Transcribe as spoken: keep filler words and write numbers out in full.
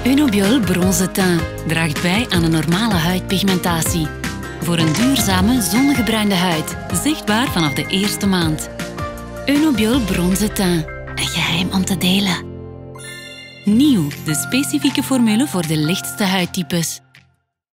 Unobiol Bronze Teint draagt bij aan een normale huidpigmentatie. Voor een duurzame, zonnegebruinde huid. Zichtbaar vanaf de eerste maand. Unobiol Bronze Teint. Een geheim om te delen. Nieuw, de specifieke formule voor de lichtste huidtypes.